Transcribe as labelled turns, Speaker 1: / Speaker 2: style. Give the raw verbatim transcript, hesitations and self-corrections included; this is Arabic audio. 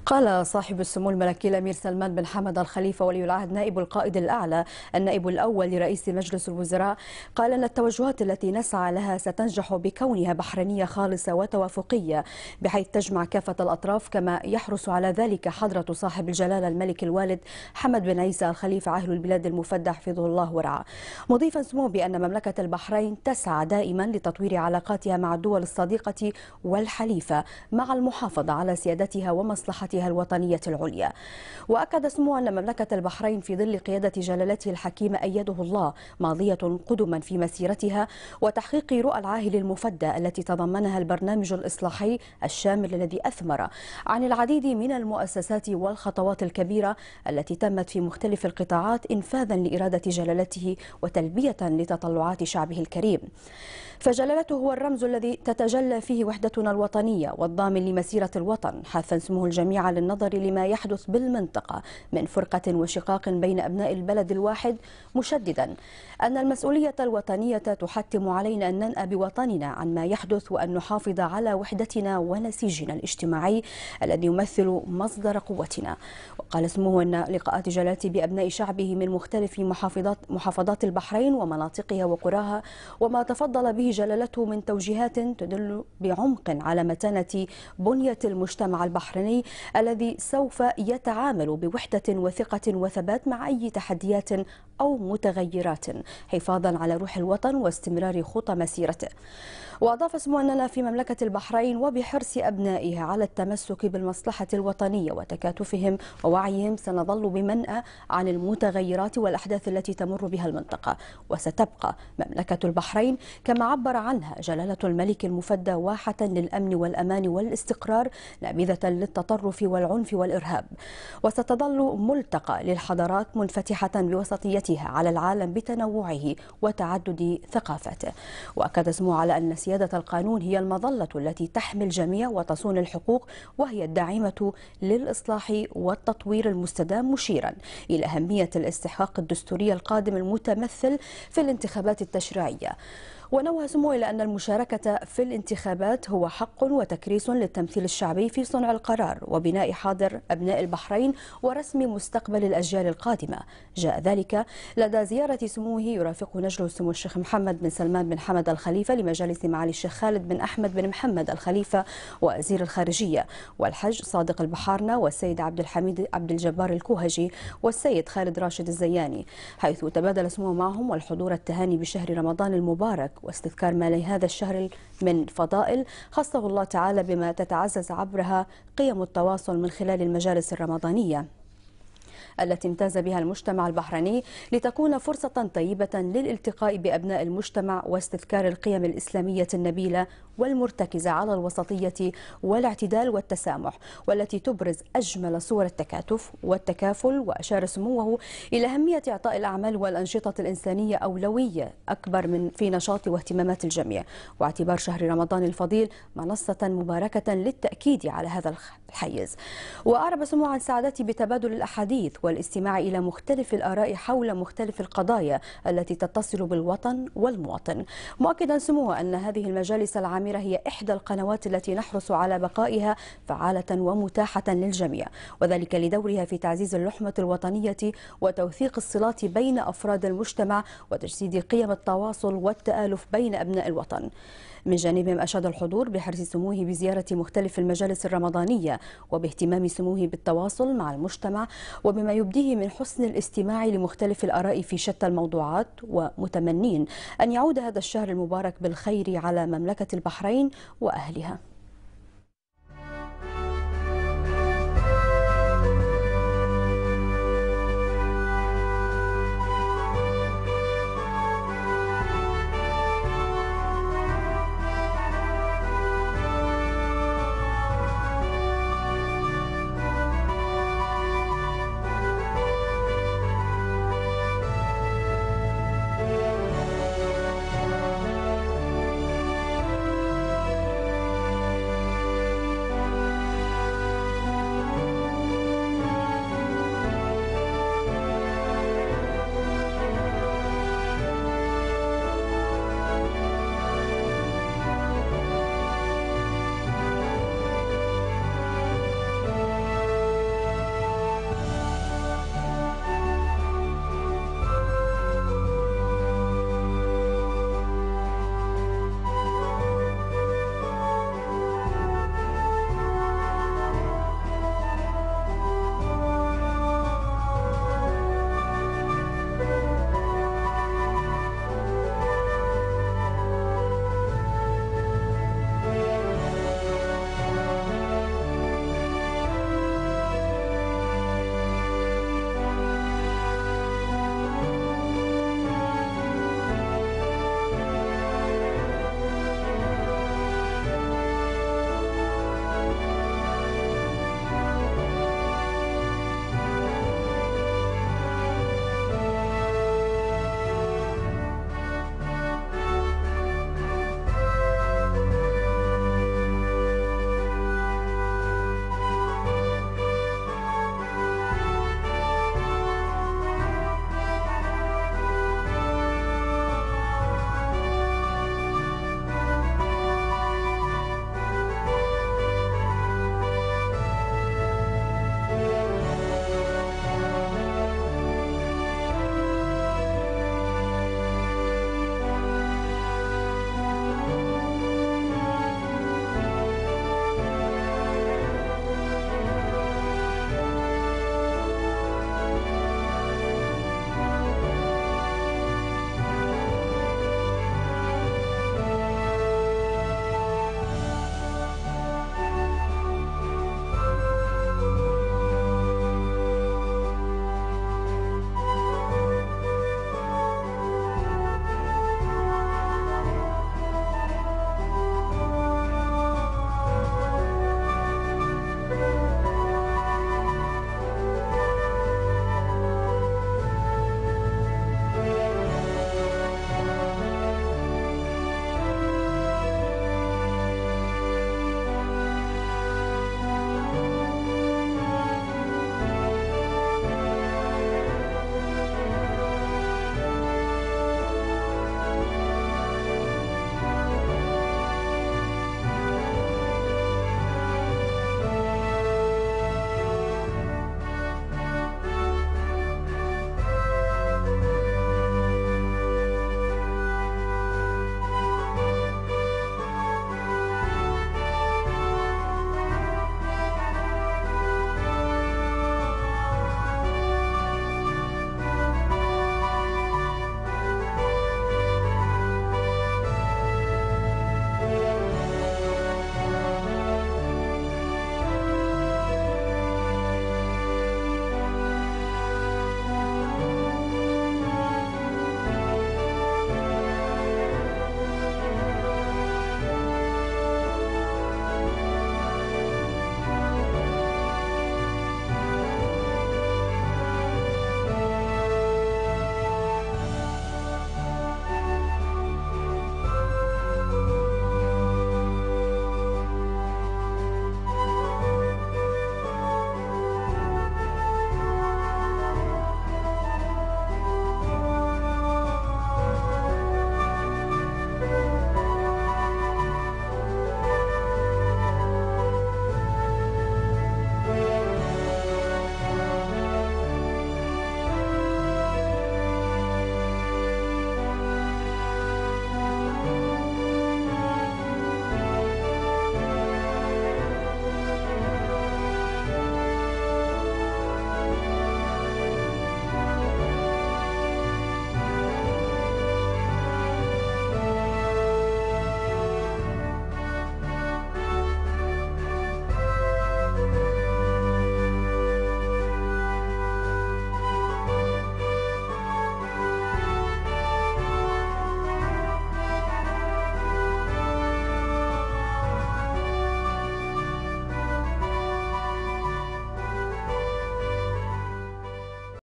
Speaker 1: قال صاحب السمو الملكي الأمير سلمان بن حمد الخليفة ولي العهد نائب القائد الأعلى النائب الأول لرئيس مجلس الوزراء، قال أن التوجهات التي نسعى لها ستنجح بكونها بحرينية خالصة وتوافقية بحيث تجمع كافة الأطراف، كما يحرص على ذلك حضرة صاحب الجلالة الملك الوالد حمد بن عيسى الخليفة عاهل البلاد المفدى حفظه الله ورعاه، مضيفا سموه بأن مملكة البحرين تسعى دائما لتطوير علاقاتها مع الدول الصديقة والحليفة مع المحافظة على سيادتها ومصلحتها الوطنية العليا. وأكد سموه أن مملكة البحرين في ظل قيادة جلالته الحكيمة أيده الله ماضية قدما في مسيرتها وتحقيق رؤى العاهل المفدى التي تضمنها البرنامج الإصلاحي الشامل الذي أثمر عن العديد من المؤسسات والخطوات الكبيرة التي تمت في مختلف القطاعات إنفاذا لإرادة جلالته وتلبية لتطلعات شعبه الكريم. فجلالته هو الرمز الذي تتجلى فيه وحدتنا الوطنية والضامن لمسيرة الوطن، حثا سموه الجميع للنظر لما يحدث بالمنطقة من فرقة وشقاق بين أبناء البلد الواحد، مشددا أن المسؤولية الوطنية تحتم علينا أن ننأى بوطننا عن ما يحدث وأن نحافظ على وحدتنا ونسيجنا الاجتماعي الذي يمثل مصدر قوتنا. وقال سموه أن لقاءات جلالته بأبناء شعبه من مختلف محافظات محافظات البحرين ومناطقها وقراها وما تفضل به جلالته من توجيهات تدل بعمق على متانة بنية المجتمع البحريني الذي سوف يتعامل بوحدة وثقة وثبات مع أي تحديات أو متغيرات، حفاظا على روح الوطن واستمرار خطى مسيرته. وأضاف سمو أننا في مملكة البحرين وبحرص أبنائها على التمسك بالمصلحة الوطنية وتكاتفهم ووعيهم سنظل بمنأى عن المتغيرات والأحداث التي تمر بها المنطقة، وستبقى مملكة البحرين كما عبر عنها جلالة الملك المفدى واحة للأمن والأمان والاستقرار، نابذة للتطرف والعنف والإرهاب، وستظل ملتقى للحضارات منفتحة بوسطيتها على العالم بتنوعه وتعدد ثقافاته. وأكد سمو على أن سيادة القانون هي المظلة التي تحمي الجميع وتصون الحقوق وهي الداعمة للإصلاح والتطوير المستدام، مشيرا إلى أهمية الاستحقاق الدستوري القادم المتمثل في الانتخابات التشريعية. ونوه سموه إلى أن المشاركة في الانتخابات هو حق وتكريس للتمثيل الشعبي في صنع القرار وبناء حاضر أبناء البحرين ورسم مستقبل الأجيال القادمة. جاء ذلك لدى زيارة سموه يرافقه نجله سمو الشيخ محمد بن سلمان بن حمد الخليفة لمجالس معالي الشيخ خالد بن أحمد بن محمد الخليفة وزير الخارجية، والحج صادق البحارنة والسيد عبد الحميد عبد الجبار الكوهجي والسيد خالد راشد الزياني، حيث تبادل سموه معهم والحضور التهاني بشهر رمضان المبارك واستذكار ما لهذا الشهر من فضائل خصه الله تعالى بما تتعزز عبرها قيم التواصل من خلال المجالس الرمضانية التي امتاز بها المجتمع البحريني، لتكون فرصة طيبة للالتقاء بأبناء المجتمع واستذكار القيم الإسلامية النبيلة والمرتكزة على الوسطية والاعتدال والتسامح، والتي تبرز أجمل صور التكاتف والتكافل. وأشار سموه إلى أهمية إعطاء الأعمال والأنشطة الإنسانية أولوية أكبر من في نشاط واهتمامات الجميع، واعتبار شهر رمضان الفضيل منصة مباركة للتأكيد على هذا الحيز. وأعرب سموه عن سعادته بتبادل الأحاديث والاستماع إلى مختلف الآراء حول مختلف القضايا التي تتصل بالوطن والمواطن، مؤكدا سموه أن هذه المجالس العامة هي إحدى القنوات التي نحرص على بقائها فعالة ومتاحة للجميع، وذلك لدورها في تعزيز اللحمة الوطنية وتوثيق الصلات بين أفراد المجتمع وتجسيد قيم التواصل والتآلف بين أبناء الوطن. من جانبهم أشاد الحضور بحرص سموه بزيارة مختلف المجالس الرمضانية وباهتمام سموه بالتواصل مع المجتمع وبما يبديه من حسن الاستماع لمختلف الآراء في شتى الموضوعات، ومتمنين أن يعود هذا الشهر المبارك بالخير على مملكة البحرين وأهلها.